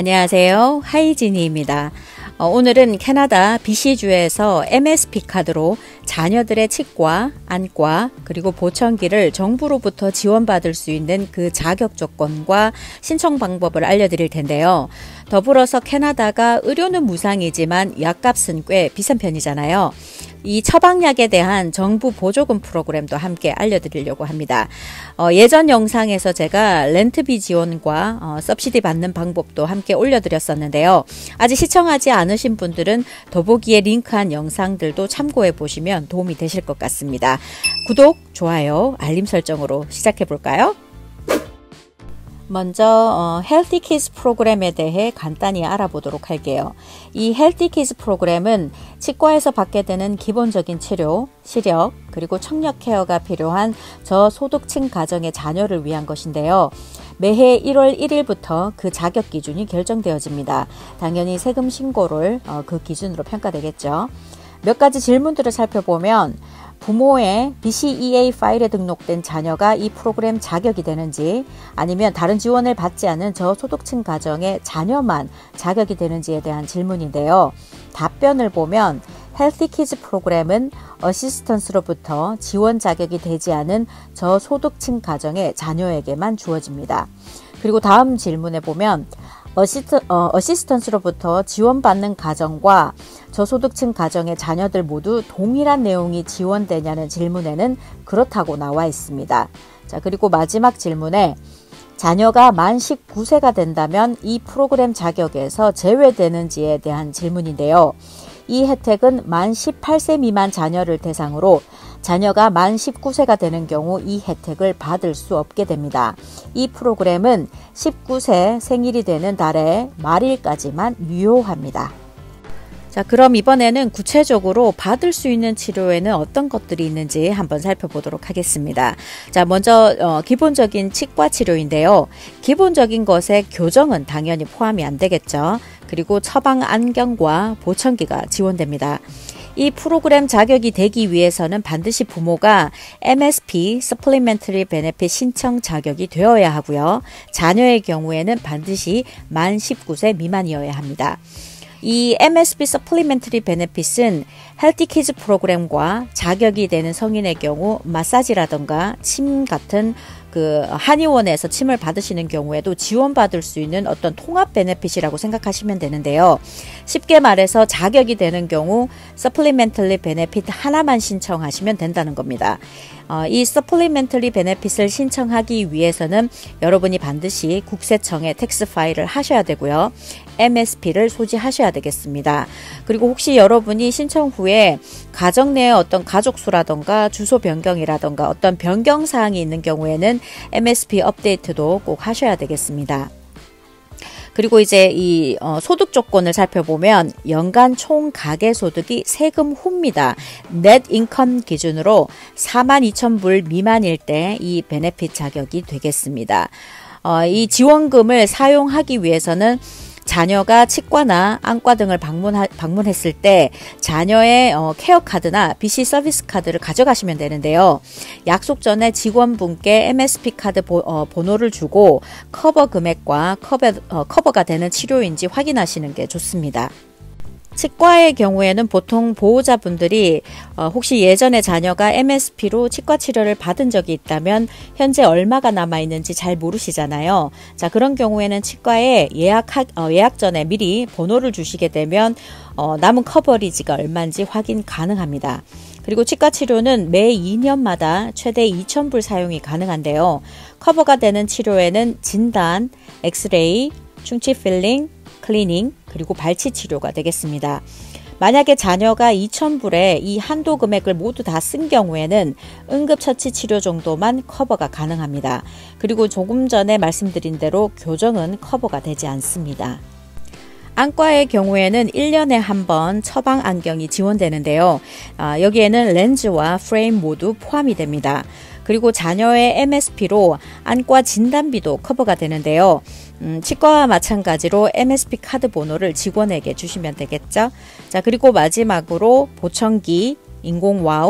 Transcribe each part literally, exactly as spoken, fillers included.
안녕하세요. 하이지니입니다. 어, 오늘은 캐나다 비씨주에서 엠에스피 카드로 자녀들의 치과, 안과, 그리고 보청기를 정부로부터 지원받을 수 있는 그 자격 조건과 신청 방법을 알려드릴 텐데요. 더불어서 캐나다가 의료는 무상이지만 약값은 꽤 비싼 편이잖아요. 이 처방약에 대한 정부 보조금 프로그램도 함께 알려드리려고 합니다. 어, 예전 영상에서 제가 렌트비 지원과 어, 서브시디 받는 방법도 함께 올려드렸었는데요. 아직 시청하지 않으신 분들은 더보기에 링크한 영상들도 참고해 보시면 도움이 되실 것 같습니다. 구독, 좋아요, 알림 설정으로 시작해 볼까요? 먼저 어, 헬티 키즈 프로그램에 대해 간단히 알아보도록 할게요. 이 헬티 키즈 프로그램은 치과에서 받게 되는 기본적인 치료, 시력, 그리고 청력 케어가 필요한 저소득층 가정의 자녀를 위한 것인데요. 매해 일월 일일부터 그 자격 기준이 결정되어집니다. 당연히 세금 신고를 어, 그 기준으로 평가되겠죠. 몇 가지 질문들을 살펴보면 부모의 비씨이에이 파일에 등록된 자녀가 이 프로그램 자격이 되는지, 아니면 다른 지원을 받지 않은 저소득층 가정의 자녀만 자격이 되는지에 대한 질문인데요. 답변을 보면 헬티 키즈 프로그램은 어시스턴스로부터 지원 자격이 되지 않은 저소득층 가정의 자녀에게만 주어집니다. 그리고 다음 질문에 보면 어시스트, 어, 어시스턴스로부터 지원받는 가정과 저소득층 가정의 자녀들 모두 동일한 내용이 지원되냐는 질문에는 그렇다고 나와 있습니다. 자, 그리고 마지막 질문에 자녀가 만 십구 세가 된다면 이 프로그램 자격에서 제외되는지에 대한 질문인데요. 이 혜택은 만 십팔 세 미만 자녀를 대상으로 자녀가 만 십구 세가 되는 경우 이 혜택을 받을 수 없게 됩니다. 이 프로그램은 십구 세 생일이 되는 달의 말일까지만 유효합니다. 자, 그럼 이번에는 구체적으로 받을 수 있는 치료에는 어떤 것들이 있는지 한번 살펴보도록 하겠습니다. 자, 먼저 어, 기본적인 치과 치료인데요. 기본적인 것에 교정은 당연히 포함이 안 되겠죠. 그리고 처방 안경과 보청기가 지원됩니다. 이 프로그램 자격이 되기 위해서는 반드시 부모가 엠에스피 Supplementary Benefit 신청 자격이 되어야 하고요. 자녀의 경우에는 반드시 만 십구 세 미만이어야 합니다. 이 엠에스피 Supplementary Benefit은 헬티 키즈 프로그램과 자격이 되는 성인의 경우 마사지라던가 침 같은 그 한의원에서 침을 받으시는 경우에도 지원받을 수 있는 어떤 통합 베네핏이라고 생각하시면 되는데요. 쉽게 말해서 자격이 되는 경우 Supplementary Benefit 하나만 신청하시면 된다는 겁니다. 어, 이 Supplementary Benefit을 신청하기 위해서는 여러분이 반드시 국세청에 텍스 파일을 하셔야 되고요. 엠에스피를 소지하셔야 되겠습니다. 그리고 혹시 여러분이 신청 후에 가정 내에 어떤 가족수라던가 주소 변경이라던가 어떤 변경 사항이 있는 경우에는 엠에스피 업데이트도 꼭 하셔야 되겠습니다. 그리고 이제 이 어, 소득 조건을 살펴보면 연간 총 가계소득이 세금 후입니다. 넷 인컴 기준으로 사만 이천 불 미만일 때 이 베네핏 자격이 되겠습니다. 어, 이 지원금을 사용하기 위해서는 자녀가 치과나 안과 등을 방문하, 방문했을 때 자녀의 어, 케어 카드나 비씨 서비스 카드를 가져가시면 되는데요. 약속 전에 직원분께 엠에스피 카드 보, 어, 번호를 주고 커버 금액과 커버, 어, 커버가 되는 치료인지 확인하시는 게 좋습니다. 치과의 경우에는 보통 보호자분들이 어, 혹시 예전에 자녀가 엠에스피로 치과 치료를 받은 적이 있다면 현재 얼마가 남아있는지 잘 모르시잖아요. 자, 그런 경우에는 치과에 예약, 어, 예약 전에 미리 번호를 주시게 되면 어, 남은 커버리지가 얼마인지 확인 가능합니다. 그리고 치과 치료는 매 이 년마다 최대 이천 불 사용이 가능한데요. 커버가 되는 치료에는 진단, 엑스레이, 충치 필링, 클리닝, 그리고 발치 치료가 되겠습니다. 만약에 자녀가 이천 불에 이 한도 금액을 모두 다 쓴 경우에는 응급처치 치료 정도만 커버가 가능합니다. 그리고 조금 전에 말씀드린 대로 교정은 커버가 되지 않습니다. 안과의 경우에는 일 년에 한 번 처방 안경이 지원되는데요. 아, 여기에는 렌즈와 프레임 모두 포함이 됩니다. 그리고 자녀의 엠에스피로 안과 진단비도 커버가 되는데요. 음, 치과와 마찬가지로 엠에스피 카드 번호를 직원에게 주시면 되겠죠. 자, 그리고 마지막으로 보청기, 인공와우,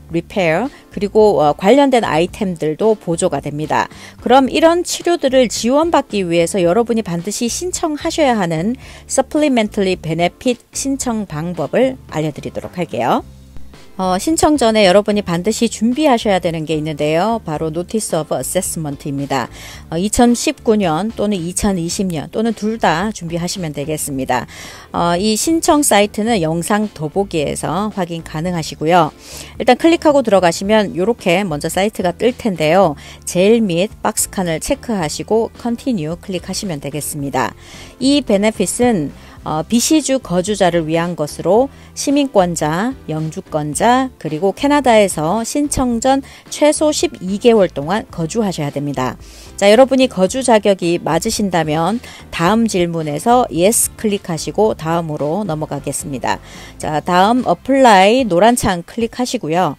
repair, 그리고 어, 관련된 아이템들도 보조가 됩니다. 그럼 이런 치료들을 지원받기 위해서 여러분이 반드시 신청하셔야 하는 supplementary benefit 신청 방법을 알려드리도록 할게요. 어, 신청 전에 여러분이 반드시 준비하셔야 되는 게 있는데요. 바로 Notice of Assessment입니다. 어, 이천십구 년 또는 이천이십 년 또는 둘 다 준비하시면 되겠습니다. 어, 이 신청 사이트는 영상 더보기에서 확인 가능하시고요. 일단 클릭하고 들어가시면 이렇게 먼저 사이트가 뜰 텐데요. 제일 밑 박스칸을 체크하시고 Continue 클릭하시면 되겠습니다. 이 베네핏은 어, 비시주 거주자를 위한 것으로 시민권자, 영주권자, 그리고 캐나다에서 신청 전 최소 십이 개월 동안 거주하셔야 됩니다. 자, 여러분이 거주 자격이 맞으신다면 다음 질문에서 Yes 클릭하시고 다음으로 넘어가겠습니다. 자, 다음 Apply 노란 창 클릭하시고요.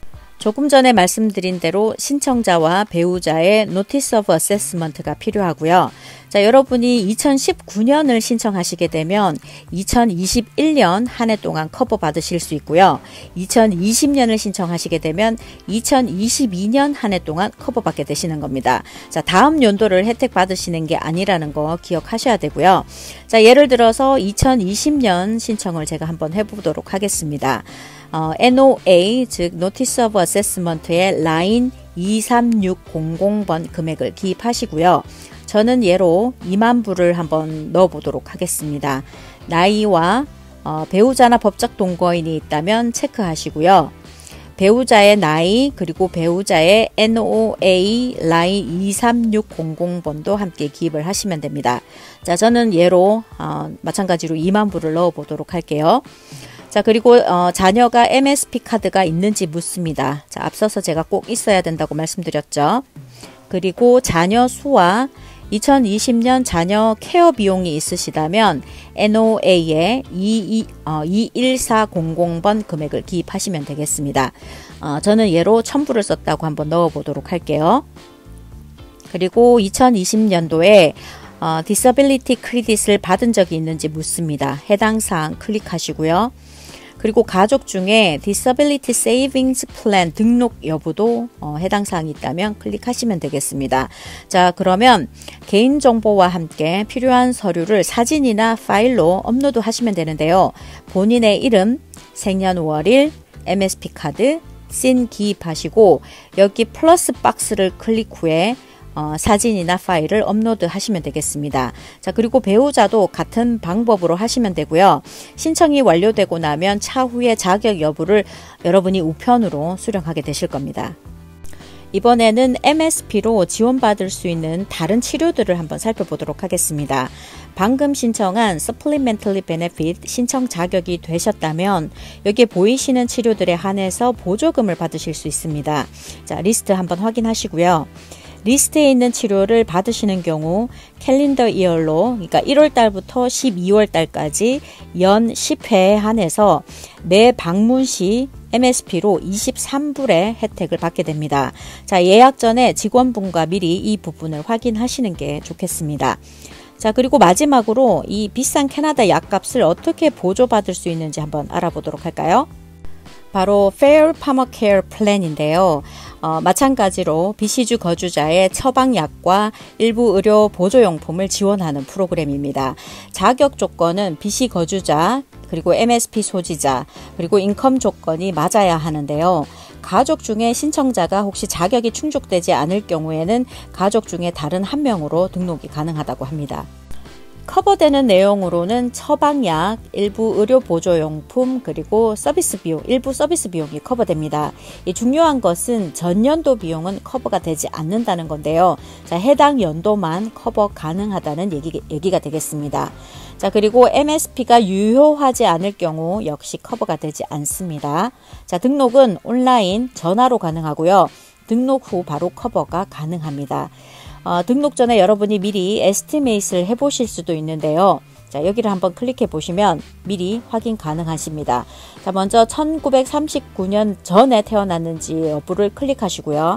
조금 전에 말씀드린 대로 신청자와 배우자의 Notice of Assessment가 필요하고요. 자, 여러분이 이천십구 년을 신청하시게 되면 이천이십일 년 한 해 동안 커버 받으실 수 있고요. 이천이십 년을 신청하시게 되면 이천이십이 년 한 해 동안 커버 받게 되시는 겁니다. 자, 다음 연도를 혜택 받으시는 게 아니라는 거 기억하셔야 되고요. 자, 예를 들어서 이천이십 년 신청을 제가 한번 해보도록 하겠습니다. 어, 엔오에이 즉 Notice of Assessment의 라인 이삼육공공 번 금액을 기입하시고요. 저는 예로 이만 불을 한번 넣어 보도록 하겠습니다. 나이와 어, 배우자나 법적 동거인이 있다면 체크하시고요. 배우자의 나이 그리고 배우자의 엔오에이 라인 이삼육공공 번도 함께 기입을 하시면 됩니다. 자, 저는 예로 어, 마찬가지로 이만 불을 넣어 보도록 할게요. 자, 그리고 어, 자녀가 엠에스피 카드가 있는지 묻습니다. 자, 앞서서 제가 꼭 있어야 된다고 말씀드렸죠. 그리고 자녀 수와 이천이십 년 자녀 케어 비용이 있으시다면 엔오에이에 이일사공공 번 금액을 기입하시면 되겠습니다. 어, 저는 예로 천 불을 썼다고 한번 넣어 보도록 할게요. 그리고 이천이십 년도에 어, 디서빌리티 크레딧을 받은 적이 있는지 묻습니다. 해당 사항 클릭하시고요. 그리고 가족 중에 Disability Savings Plan 등록 여부도 어, 해당 사항이 있다면 클릭하시면 되겠습니다. 자, 그러면 개인정보와 함께 필요한 서류를 사진이나 파일로 업로드 하시면 되는데요. 본인의 이름, 생년월일, 엠에스피 카드, 씬 기입하시고 여기 플러스 박스를 클릭 후에 어, 사진이나 파일을 업로드 하시면 되겠습니다. 자, 그리고 배우자도 같은 방법으로 하시면 되고요. 신청이 완료되고 나면 차후에 자격 여부를 여러분이 우편으로 수령하게 되실 겁니다. 이번에는 엠에스피로 지원받을 수 있는 다른 치료들을 한번 살펴보도록 하겠습니다. 방금 신청한 Supplementary Benefit 신청 자격이 되셨다면 여기에 보이시는 치료들에 한해서 보조금을 받으실 수 있습니다. 자, 리스트 한번 확인하시고요. 리스트에 있는 치료를 받으시는 경우 캘린더 이어로, 그러니까 일월 달부터 십이월 달까지 연 십 회에 한해서 매 방문 시 엠에스피로 이십삼 불의 혜택을 받게 됩니다. 자, 예약 전에 직원분과 미리 이 부분을 확인하시는 게 좋겠습니다. 자, 그리고 마지막으로 이 비싼 캐나다 약값을 어떻게 보조받을 수 있는지 한번 알아보도록 할까요? 바로 Fair Pharmacare Plan인데요. 어, 마찬가지로 비시주 거주자의 처방약과 일부 의료 보조용품을 지원하는 프로그램입니다. 자격 조건은 비시 거주자, 그리고 엠에스피 소지자, 그리고 인컴 조건이 맞아야 하는데요. 가족 중에 신청자가 혹시 자격이 충족되지 않을 경우에는 가족 중에 다른 한 명으로 등록이 가능하다고 합니다. 커버되는 내용으로는 처방약, 일부 의료 보조용품, 그리고 서비스 비용, 일부 서비스 비용이 커버됩니다. 이 중요한 것은 전년도 비용은 커버가 되지 않는다는 건데요. 자, 해당 연도만 커버 가능하다는 얘기, 얘기가 되겠습니다. 자, 그리고 엠에스피가 유효하지 않을 경우 역시 커버가 되지 않습니다. 자, 등록은 온라인, 전화로 가능하고요. 등록 후 바로 커버가 가능합니다. 어, 등록 전에 여러분이 미리 에스티메이트를 해보실 수도 있는데요. 자, 여기를 한번 클릭해 보시면 미리 확인 가능하십니다. 자, 먼저 천구백삼십구 년 전에 태어났는지 여부를 클릭하시고요.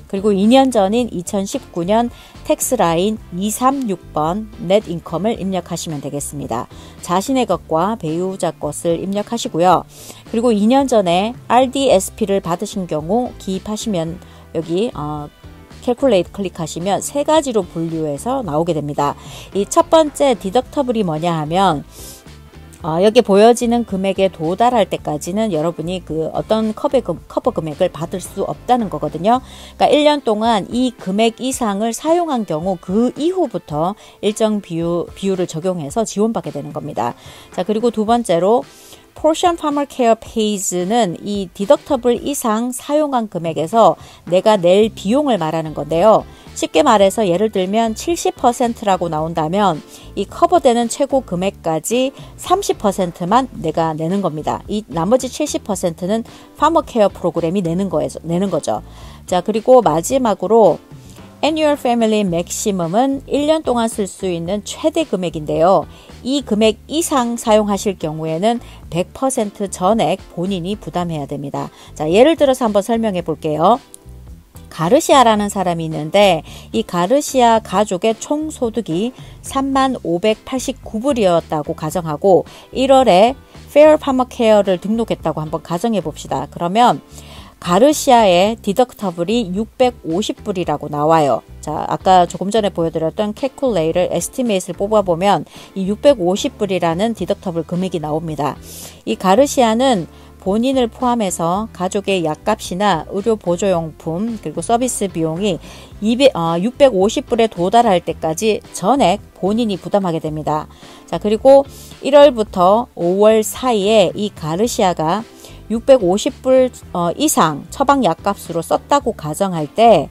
그리고 이 년 전인 이천십구 년 텍스 라인 이삼육 번 넷 인컴을 입력하시면 되겠습니다. 자신의 것과 배우자 것을 입력하시고요. 그리고 이 년 전에 알디에스피를 받으신 경우 기입하시면 여기 어, 캘큘레이트 클릭하시면 세 가지로 분류해서 나오게 됩니다. 이 첫 번째 디덕터블이 뭐냐 하면 어, 여기 보여지는 금액에 도달할 때까지는 여러분이 그 어떤 커버, 커버 금액을 받을 수 없다는 거거든요. 그러니까 일 년 동안 이 금액 이상을 사용한 경우 그 이후부터 일정 비율, 비율을 적용해서 지원받게 되는 겁니다. 자, 그리고 두 번째로 Portion Farmer Care Pays는 이 디덕터블 이상 사용한 금액에서 내가 낼 비용을 말하는 건데요. 쉽게 말해서 예를 들면 칠십 퍼센트라고 나온다면 이 커버되는 최고 금액까지 삼십 퍼센트만 내가 내는 겁니다. 이 나머지 칠십 퍼센트는 파머 케어 프로그램이 내는 거에 내는 거죠. 자, 그리고 마지막으로 Annual Family Maximum은 일 년 동안 쓸 수 있는 최대 금액인데요. 이 금액 이상 사용하실 경우에는 백 퍼센트 전액 본인이 부담해야 됩니다. 자, 예를 들어서 한번 설명해 볼게요. 가르시아라는 사람이 있는데 이 가르시아 가족의 총 소득이 삼만 오백팔십구 불이었다고 가정하고 일월에 Fair Farmer Care를 등록했다고 한번 가정해 봅시다. 그러면 가르시아의 디덕터블이 육백오십 불이라고 나와요. 자, 아까 조금 전에 보여드렸던 캘큘레이를 에스티메이트를 뽑아보면 이 육백오십 불이라는 디덕터블 금액이 나옵니다. 이 가르시아는 본인을 포함해서 가족의 약값이나 의료 보조용품 그리고 서비스 비용이 육백오십 불에 도달할 때까지 전액 본인이 부담하게 됩니다. 자, 그리고 일월부터 오월 사이에 이 가르시아가 육백오십 불 이상 처방 약값으로 썼다고 가정할 때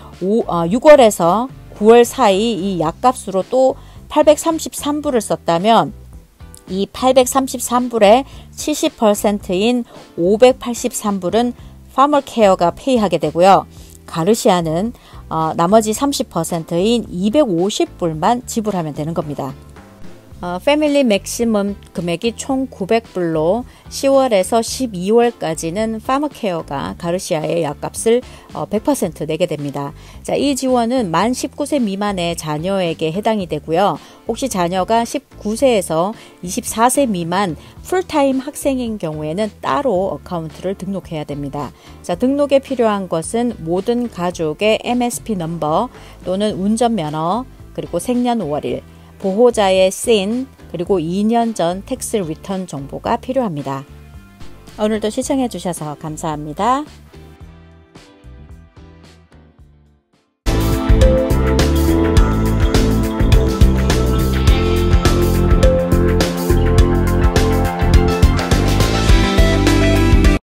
유월에서 구월 사이 이 약값으로 또 팔백삼십삼 불을 썼다면 이 팔백삼십삼 불의 칠십 퍼센트인 오백팔십삼 불은 파머 케어가 페이하게 되고요. 가르시아는 어, 나머지 삼십 퍼센트인 이백오십 불만 지불하면 되는 겁니다. 어, 패밀리 맥시멈 금액이 총 구백 불로 시월에서 십이월까지는 파머케어가 가르시아의 약값을 어, 백 퍼센트 내게 됩니다. 자, 이 지원은 만 십구 세 미만의 자녀에게 해당이 되고요. 혹시 자녀가 십구 세에서 이십사 세 미만 풀타임 학생인 경우에는 따로 어카운트를 등록해야 됩니다. 자, 등록에 필요한 것은 모든 가족의 엠에스피 넘버 또는 운전면허 그리고 생년월일 보호자의 신, 그리고 이 년 전 텍스 리턴 정보가 필요합니다. 오늘도 시청해 주셔서 감사합니다.